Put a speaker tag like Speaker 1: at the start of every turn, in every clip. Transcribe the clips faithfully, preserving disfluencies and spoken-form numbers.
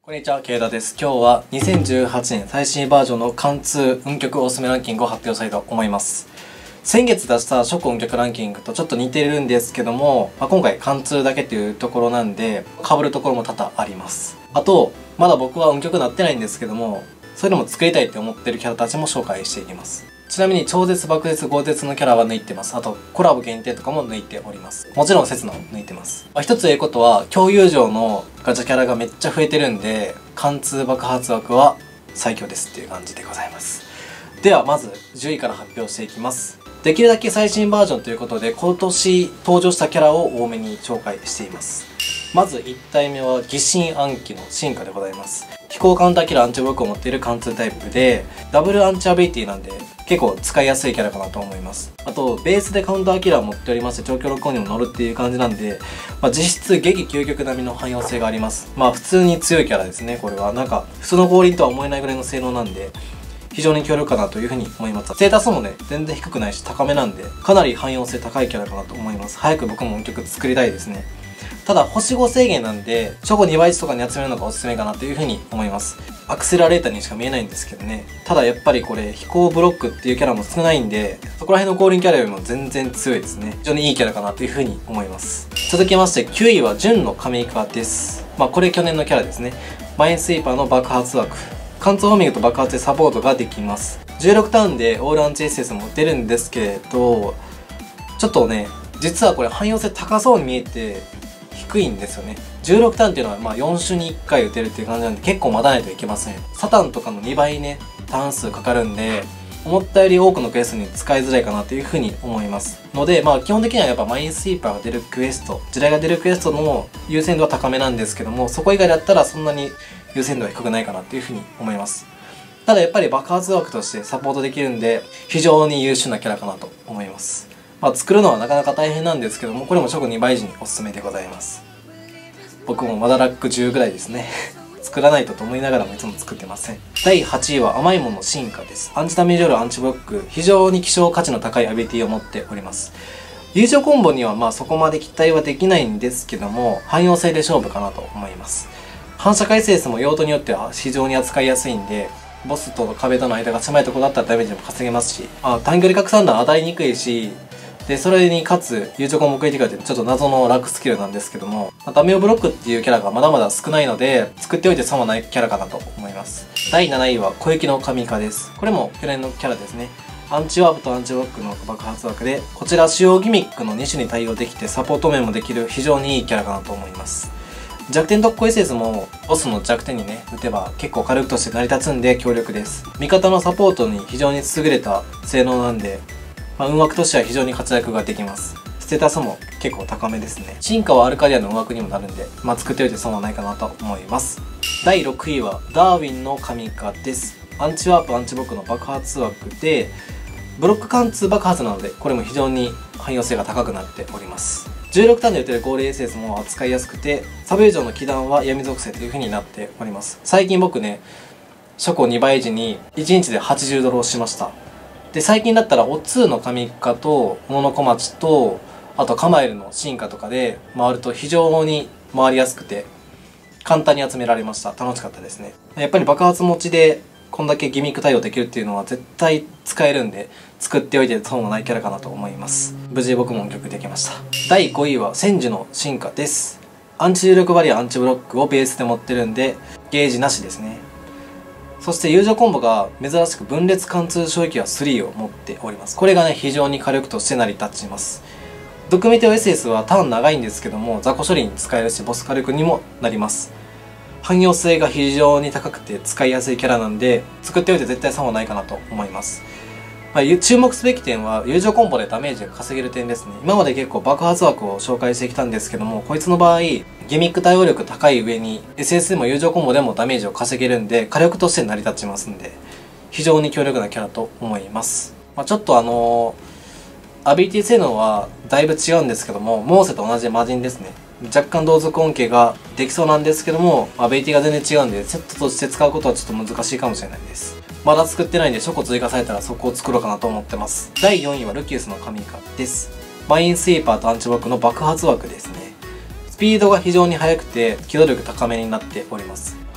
Speaker 1: こんにちは、ケイダです。今日はにせんじゅうはちねん最新バージョンの貫通運曲おすすめランキングを発表したいと思います。先月出した初歩運曲ランキングとちょっと似てるんですけども、まあ、今回貫通だけっていうところなんで、被るところも多々あります。あと、まだ僕は運曲なってないんですけども、それでも作りたいって思ってるキャラたちも紹介していきます。ちなみに超絶爆絶豪絶のキャラは抜いてます。あとコラボ限定とかも抜いております。もちろん刹那も抜いてます。まあ、一つええことは共有上のガチャキャラがめっちゃ増えてるんで、貫通爆発枠は最強ですっていう感じでございます。ではまずじゅういから発表していきます。できるだけ最新バージョンということで今年登場したキャラを多めに紹介しています。まずいち体目は疑心暗鬼の進化でございます。飛行カウンターキラーアンチブロックを持っている貫通タイプで、ダブルアンチアビリティなんで結構使いやすいキャラかなと思います。あと、ベースでカウンターキラーを持っておりまして、長距離録音にも乗るっていう感じなんで、まあ、実質激究極並みの汎用性があります。まあ普通に強いキャラですね、これは。なんか、普通の合輪とは思えないぐらいの性能なんで、非常に強力かなというふうに思います。ステータスもね、全然低くないし高めなんで、かなり汎用性高いキャラかなと思います。早く僕も音曲作りたいですね。ただ、星ご制限なんで、初歩にばい値とかに集めるのがおすすめかなというふうに思います。アクセラレーターにしか見えないんですけどね。ただやっぱりこれ、飛行ブロックっていうキャラも少ないんで、そこら辺の降臨キャラよりも全然強いですね。非常にいいキャラかなというふうに思います。続きまして、きゅういは純の神イカです。まあこれ去年のキャラですね。マインスイーパーの爆発枠。貫通ホーミングと爆発でサポートができます。じゅうろくターンでオールアンチ エスエス も出るんですけれど、ちょっとね、実はこれ汎用性高そうに見えて、低いんですよね。じゅうろくターンっていうのはまあよん種にいっかい打てるっていう感じなんで結構待たないといけません。サタンとかのにばいね、ターン数かかるんで、思ったより多くのクエストに使いづらいかなというふうに思います。ので、まあ基本的にはやっぱマインスイーパーが出るクエスト、地雷が出るクエストの優先度は高めなんですけども、そこ以外だったらそんなに優先度は低くないかなというふうに思います。ただやっぱり爆発枠としてサポートできるんで、非常に優秀なキャラかなと思います。まあ作るのはなかなか大変なんですけども、これも初歩にばい時におすすめでございます。僕もまだラックじゅうぐらいですね。作らないとと思いながらもいつも作ってません。だいはちいは甘いもの進化です。アンチダメージよりアンチブロック、非常に希少価値の高いアビリティを持っております。友情コンボにはまあそこまで期待はできないんですけども、汎用性で勝負かなと思います。反射回数も用途によっては非常に扱いやすいんで、ボスと壁との間が狭いところだったらダメージも稼げますし、あ短距離拡散弾当たりにくいし、で、それにかつ、友情コンボクリティカルってちょっと謎のラックスキルなんですけども、ダメオブロックっていうキャラがまだまだ少ないので、作っておいて損はないキャラかなと思います。だいなないは小雪の神化です。これも去年のキャラですね。アンチワープとアンチブロックの爆発枠で、こちら主要ギミックのに種に対応できてサポート面もできる非常にいいキャラかなと思います。弱点特攻 エスエス もボスの弱点にね、打てば結構火力として成り立つんで強力です。味方のサポートに非常に優れた性能なんで、まあ、運枠としては非常に活躍ができます。ステータスも結構高めですね。進化はアルカディアの運枠にもなるんで、まあ、作っておいて損はないかなと思います。だいろくいはダーウィンの神化です。アンチワープ、アンチブロックの爆発枠で、ブロック貫通爆発なので、これも非常に汎用性が高くなっております。じゅうろくターンで打てるゴール エスエス も扱いやすくて、サブ以上の起弾は闇属性という風になっております。最近僕ね、初歩にばい時にいちにちではちじゅうドルをしました。で、最近だったらオツーの神化と、モノコマチと、あとカマエルの進化とかで回ると非常に回りやすくて、簡単に集められました。楽しかったですね。やっぱり爆発持ちで、こんだけギミック対応できるっていうのは絶対使えるんで、作っておいて損はないキャラかなと思います。無事僕も音曲できました。だいごいは千住の進化です。アンチ重力バリア、アンチブロックをベースで持ってるんで、ゲージなしですね。そして友情コンボが珍しく分裂貫通衝撃はスリーを持っております。これがね、非常に火力として成り立ちます。ドクメテオ エスエス はターン長いんですけども、雑魚処理に使えるし、ボス火力にもなります。汎用性が非常に高くて使いやすいキャラなんで、作っておいて絶対損はないかなと思います。まあ、注目すべき点は、友情コンボでダメージが稼げる点ですね。今まで結構爆発枠を紹介してきたんですけども、こいつの場合、ギミック対応力高い上に、エスエス でも友情コンボでもダメージを稼げるんで、火力として成り立ちますんで、非常に強力なキャラと思います。まあ、ちょっとあのー、アビリティ性能はだいぶ違うんですけども、モーセと同じ魔人ですね。若干同族恩恵ができそうなんですけども、アビリティが全然違うんで、セットとして使うことはちょっと難しいかもしれないです。まだ作ってないんで、初歩追加されたらそこを作ろうかなと思ってます。だいよんいはルキウスの神化です。マインスイーパーとアンチブロックの爆発枠ですね。スピードが非常に速くて、機動力高めになっております。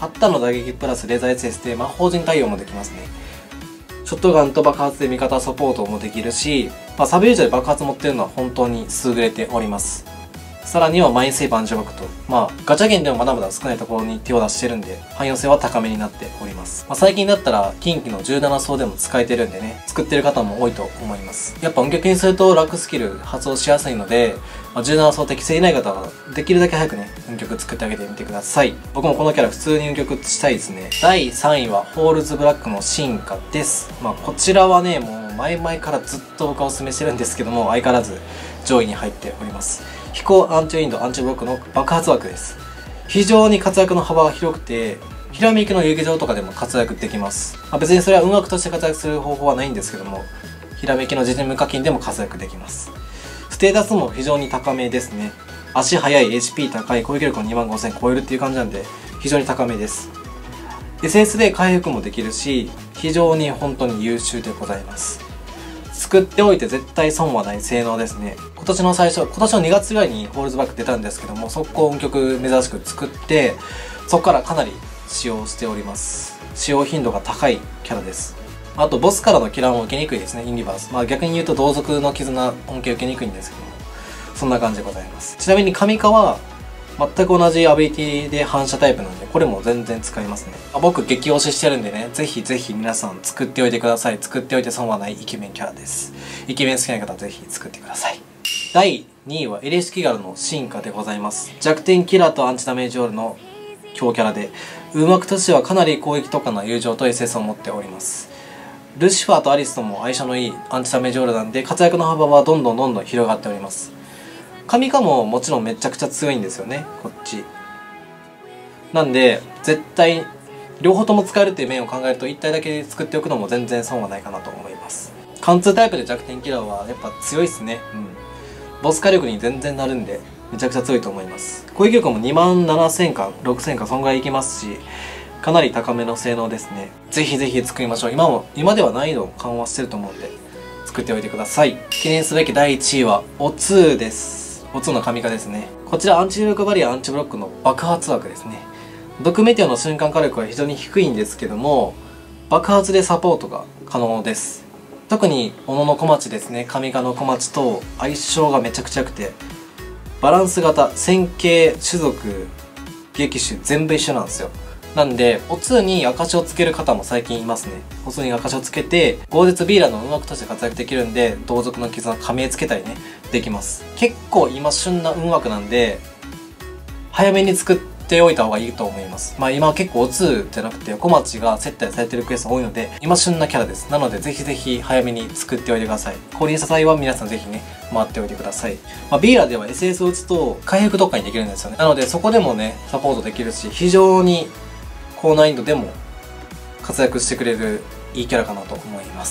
Speaker 1: はったの打撃プラスレーザー エスエス で魔法陣対応もできますね。ショットガンと爆発で味方サポートもできるし、まあ、サブユーザーで爆発持ってるのは本当に優れております。さらにはマインセーブアンチバックと、まあ、ガチャゲンでもまだまだ少ないところに手を出してるんで、汎用性は高めになっております。まあ、最近だったら、近畿のじゅうなな層でも使えてるんでね、作ってる方も多いと思います。やっぱ音曲にすると楽スキル発動しやすいので、まあ、じゅうなな層適正いない方は、できるだけ早くね、音曲作ってあげてみてください。僕もこのキャラ普通に音曲したいですね。だいさんいは、ホールズブラックの進化です。まあ、こちらはね、もう前々からずっと僕はお勧めしてるんですけども、相変わらず上位に入っております。飛行アンチウィンドアンチブロックの爆発枠です。非常に活躍の幅が広くて、ひらめきの遊戯場とかでも活躍できます。まあ、別にそれは運枠として活躍する方法はないんですけども、ひらめきの実務課金でも活躍できます。ステータスも非常に高めですね。足速い、エイチピー 高い、攻撃力のにまんごせん超えるっていう感じなんで、非常に高めです。エスエス で回復もできるし、非常に本当に優秀でございます。作っておいて絶対損はない性能ですね。今年の最初、今年のにがつぐらいにホールズバック出たんですけども、速攻音曲珍しく作って、そこからかなり使用しております。使用頻度が高いキャラです。あと、ボスからのキラーも受けにくいですね、インリバース。まあ逆に言うと同族の絆、恩恵受けにくいんですけども、そんな感じでございます。ちなみに神化は、全く同じアビリティで反射タイプなんで、これも全然使いますね。僕激推ししてるんでね、ぜひぜひ皆さん作っておいてください。作っておいて損はないイケメンキャラです。イケメン好きな方はぜひ作ってください。だいにいはエレシキガルの進化でございます。弱点キラーとアンチダメージオールの強キャラで、運枠としてはかなり攻撃とかの友情と エスエス を持っております。ルシファーとアリスとも相性のいいアンチダメージオールなんで、活躍の幅はどんどんどんどん広がっております。神化ももちろんめちゃくちゃ強いんですよね、こっち。なんで、絶対、両方とも使えるっていう面を考えると、一体だけ作っておくのも全然損はないかなと思います。貫通タイプで弱点キラーはやっぱ強いっすね。うん。ボス火力に全然なるんで、めちゃくちゃ強いと思います。攻撃力もにまんななせんかろくせんかそんぐらいいきますし、かなり高めの性能ですね。ぜひぜひ作りましょう。今も、今では難易度を緩和してると思うんで、作っておいてください。記念すべきだいいちいは、オツーです。オツーの神化ですね。こちらアンチ重力バリア、アンチブロックの爆発枠ですね。毒メテオの瞬間火力は非常に低いんですけども、爆発でサポートが可能です。特に、小野の小町ですね。神化の小町と相性がめちゃくちゃ良くて、バランス型、線形、種族、撃種、全部一緒なんですよ。なんで、オツーに証をつける方も最近いますね。オツーに証をつけて、豪絶ビーラーの運枠として活躍できるんで、同族の絆、加盟つけたりね、できます。結構今旬な運枠なんで、早めに作っておいた方がいいと思います。まあ今結構オツーじゃなくて、小町が接待されてるクエスト多いので、今旬なキャラです。なので、ぜひぜひ早めに作っておいてください。降臨した際は皆さんぜひね、回っておいてください。まあ、ビーラーでは エスエス を打つと、回復とかにできるんですよね。なので、そこでもね、サポートできるし、非常に高難易度でも活躍してくれるいいキャラかなと思います。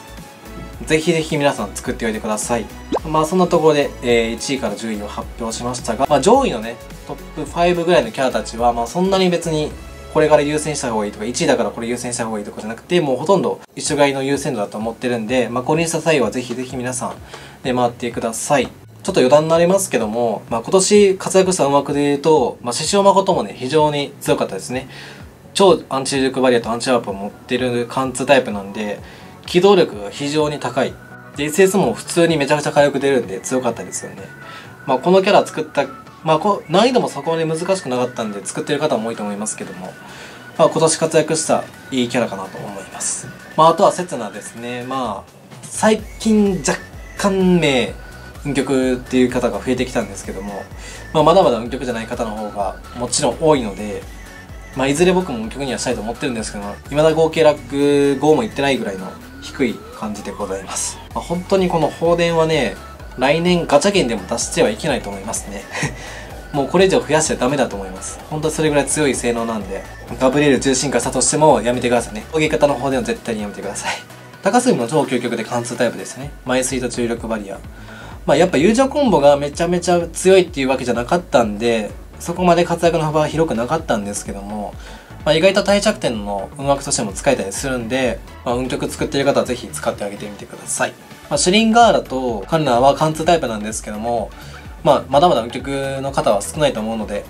Speaker 1: ぜひぜひ皆さん作っておいてください。まあそんなところで、えー、いちいからじゅういを発表しましたが、まあ上位のね、トップごぐらいのキャラたちは、まあそんなに別にこれから優先した方がいいとか、いちいだからこれ優先した方がいいとかじゃなくて、もうほとんど一緒買いの優先度だと思ってるんで、まあ降臨した際はぜひぜひ皆さんで回ってください。ちょっと余談になりますけども、まあ今年活躍した運枠で言うと、まあ獅子王誠もね、非常に強かったですね。超アンチ重力バリアとアンチワープを持ってる貫通タイプなんで、機動力が非常に高い。で、エスエス も普通にめちゃくちゃ火力出るんで強かったですよね。まあこのキャラ作った、まあこ難易度もそこまで難しくなかったんで作ってる方も多いと思いますけども、まあ今年活躍したいいキャラかなと思います。まああとはセツナですね。まあ最近若干名運曲っていう方が増えてきたんですけども、まあまだまだ運曲じゃない方の方がもちろん多いので、まあいずれ僕も運曲にはしたいと思ってるんですけど、未だ合計ラックごもいってないぐらいの低い感じでございます。まあ、本当にこの放電はね、来年ガチャゲンでも出してはいけないと思いますね。もうこれ以上増やしちゃダメだと思います。本当にそれぐらい強い性能なんで、ガブリエル重心化したとしてもやめてくださいね。攻撃型の放電は絶対にやめてください。高杉も超究極で貫通タイプですね。マイスイート重力バリア。まあやっぱ友情コンボがめちゃめちゃ強いっていうわけじゃなかったんで、そこまで活躍の幅は広くなかったんですけども、まあ、意外と対着点の運枠としても使えたりするんで、まあ、運曲作ってる方はぜひ使ってあげてみてください。まあ、シュリンガーラとカルナーは貫通タイプなんですけども、まあ、まだまだ運曲の方は少ないと思うので、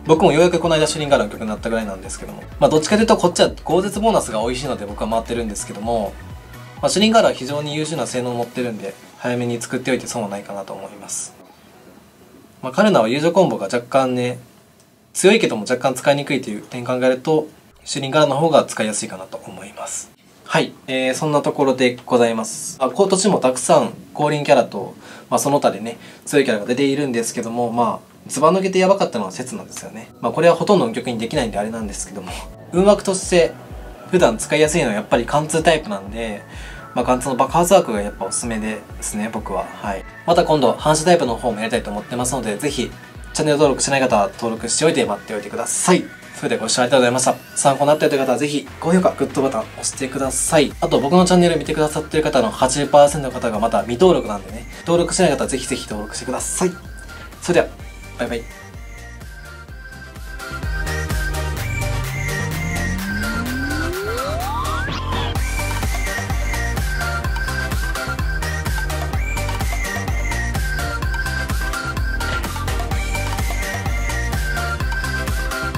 Speaker 1: 僕もようやくこの間シュリンガールの曲になったぐらいなんですけども、まあどっちかというとこっちは豪絶ボーナスが美味しいので僕は回ってるんですけども、まあ、シュリンガールは非常に優秀な性能を持ってるんで早めに作っておいて損はないかなと思います。まあ、カルナは友情コンボが若干ね強いけども若干使いにくいという点考えるとシュリンガールの方が使いやすいかなと思います。はい、えー、そんなところでございます。まあ、今年もたくさん降臨キャラと、まあ、その他でね強いキャラが出ているんですけども、まあずば抜けてやばかったのは節なんですよね。まあこれはほとんどの曲にできないんであれなんですけども、運枠として普段使いやすいのはやっぱり貫通タイプなんで、まあ貫通の爆発枠がやっぱおすすめですね、僕は。はい。また今度反射タイプの方もやりたいと思ってますので、ぜひチャンネル登録してない方は登録しておいて待っておいてください。それではご視聴ありがとうございました。参考になったという方はぜひ高評価、グッドボタン押してください。あと僕のチャンネル見てくださってる方の はちじゅっパーセント の方がまだ未登録なんでね、登録してない方はぜひぜひ登録してください。それでは、バイバイ。